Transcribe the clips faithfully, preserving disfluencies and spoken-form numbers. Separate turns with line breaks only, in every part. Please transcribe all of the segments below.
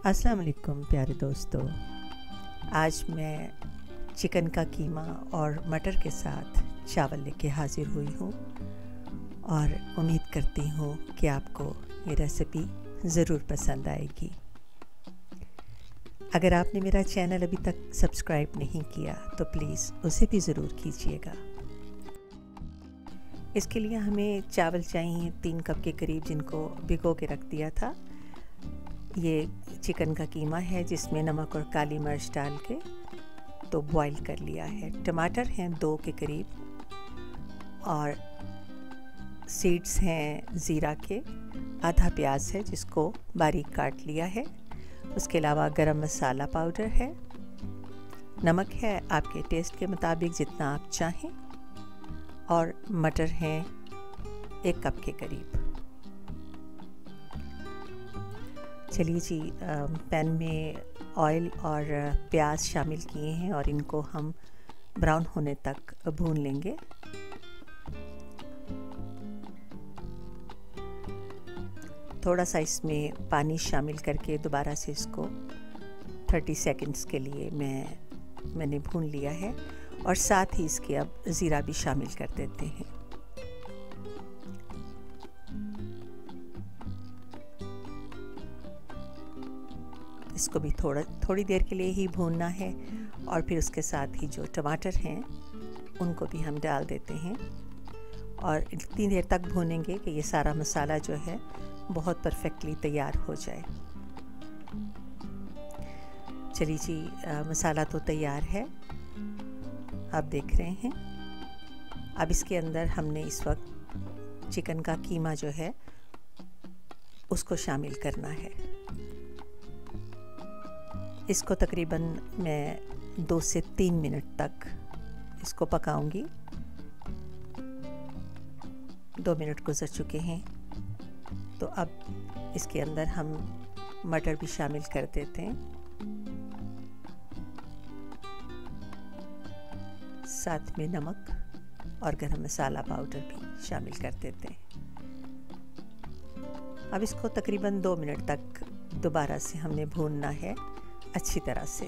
अस्सलाम वालेकुम प्यारे दोस्तों, आज मैं चिकन का कीमा और मटर के साथ चावल लेके हाज़िर हुई हूँ और उम्मीद करती हूँ कि आपको ये रेसिपी ज़रूर पसंद आएगी। अगर आपने मेरा चैनल अभी तक सब्सक्राइब नहीं किया तो प्लीज़ उसे भी ज़रूर कीजिएगा। इसके लिए हमें चावल चाहिए तीन कप के करीब, जिनको भिगो के रख दिया था। ये चिकन का कीमा है जिसमें नमक और काली मिर्च डाल के तो बॉईल कर लिया है। टमाटर हैं दो के करीब और सीड्स हैं ज़ीरा के। आधा प्याज है जिसको बारीक काट लिया है। उसके अलावा गरम मसाला पाउडर है। नमक है आपके टेस्ट के मुताबिक जितना आप चाहें, और मटर हैं एक कप के करीब। चलिए जी, पैन में ऑयल और प्याज शामिल किए हैं और इनको हम ब्राउन होने तक भून लेंगे। थोड़ा सा इसमें पानी शामिल करके दोबारा से इसको तीस सेकंड्स के लिए मैं मैंने भून लिया है और साथ ही इसके अब ज़ीरा भी शामिल कर देते हैं। इसको भी थोड़ा थोड़ी देर के लिए ही भूनना है और फिर उसके साथ ही जो टमाटर हैं उनको भी हम डाल देते हैं और इतनी देर तक भूनेंगे कि ये सारा मसाला जो है बहुत परफेक्टली तैयार हो जाए। चलिए जी, आ, मसाला तो तैयार है, आप देख रहे हैं। अब इसके अंदर हमने इस वक्त चिकन का कीमा जो है उसको शामिल करना है। इसको तकरीबन मैं दो से तीन मिनट तक इसको पकाऊंगी। दो मिनट गुजर चुके हैं तो अब इसके अंदर हम मटर भी शामिल कर देते हैं, साथ में नमक और गरम मसाला पाउडर भी शामिल कर देते हैं। अब इसको तकरीबन दो मिनट तक दोबारा से हमने भूनना है अच्छी तरह से।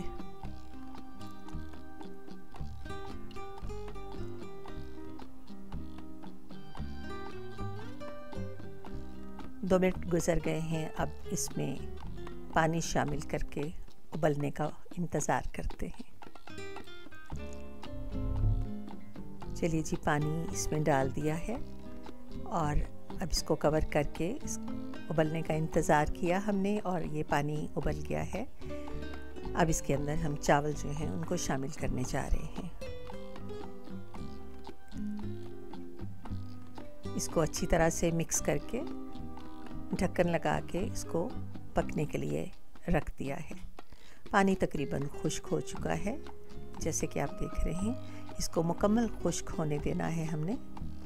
दो मिनट गुजर गए हैं। अब इसमें पानी शामिल करके उबलने का इंतज़ार करते हैं। चलिए जी, पानी इसमें डाल दिया है और अब इसको कवर करके इस उबलने का इंतज़ार किया हमने और ये पानी उबल गया है। अब इसके अंदर हम चावल जो हैं उनको शामिल करने जा रहे हैं। इसको अच्छी तरह से मिक्स करके ढक्कन लगा के इसको पकने के लिए रख दिया है। पानी तकरीबन खुश्क हो चुका है, जैसे कि आप देख रहे हैं। इसको मुकम्मल खुश्क होने देना है हमने।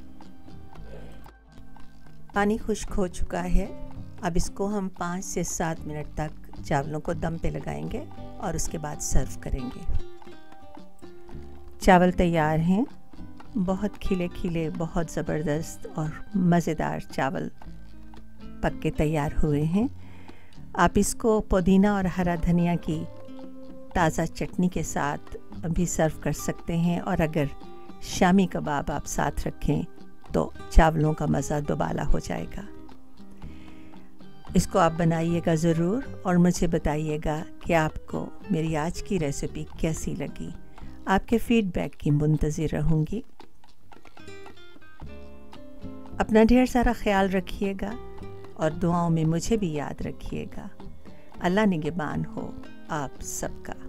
पानी खुश्क हो चुका है। अब इसको हम पाँच से सात मिनट तक चावलों को दम पे लगाएंगे और उसके बाद सर्व करेंगे। चावल तैयार हैं, बहुत खिले खिले, बहुत ज़बरदस्त और मज़ेदार चावल पक के तैयार हुए हैं। आप इसको पुदीना और हरा धनिया की ताज़ा चटनी के साथ भी सर्व कर सकते हैं और अगर शामी कबाब आप साथ रखें तो चावलों का मज़ा दोबाला हो जाएगा। इसको आप बनाइएगा ज़रूर और मुझे बताइएगा कि आपको मेरी आज की रेसिपी कैसी लगी। आपके फीडबैक की मुंतज़िर रहूँगी। अपना ढेर सारा ख्याल रखिएगा और दुआओं में मुझे भी याद रखिएगा। अल्लाह निगहबान हो आप सबका।